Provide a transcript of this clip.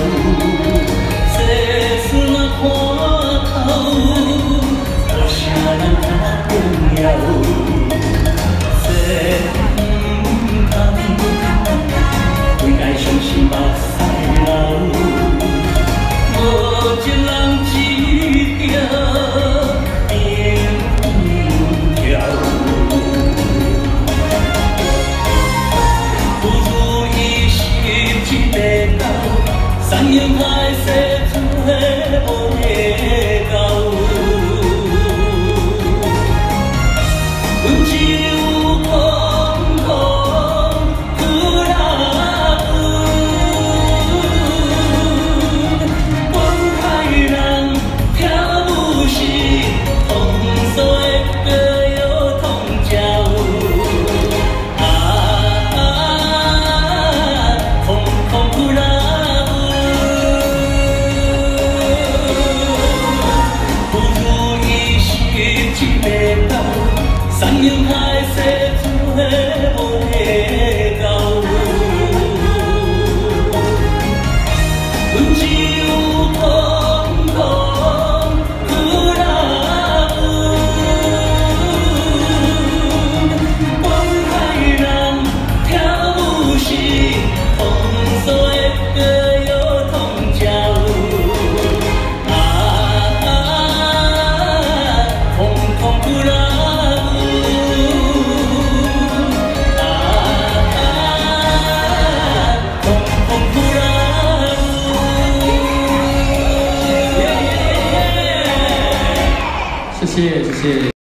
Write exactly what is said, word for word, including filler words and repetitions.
世事若看透，有啥人较重要？世不通，为爱相信目屎流。 无一人知晓命条，不如意是一个斗，山盟海誓做无会到。阮只有空空苦啦山盟海誓做无会到，阮只有空空苦啦阮海人跳舞是风骚的歌谣通宵，啊空空苦啦。 谢谢，谢谢。